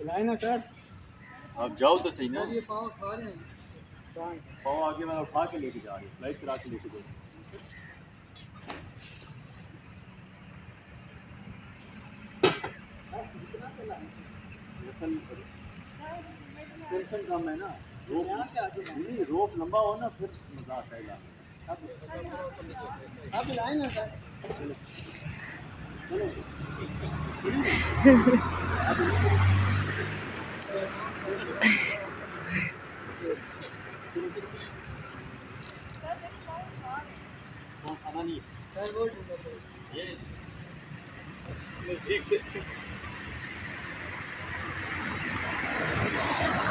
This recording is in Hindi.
लाए ना सर, आप जाओ तो सही ना। ये पाव खा रहे हैं, पाव आगे वाला उठा के लेके जा रही है, फ्लाइट करा के लेके जाओ। टेंशन कम है ना, रोप लंबा हो ना फिर मजा आता है। आप लाए ना सर, खाना नहीं सर वो ये नजदीक से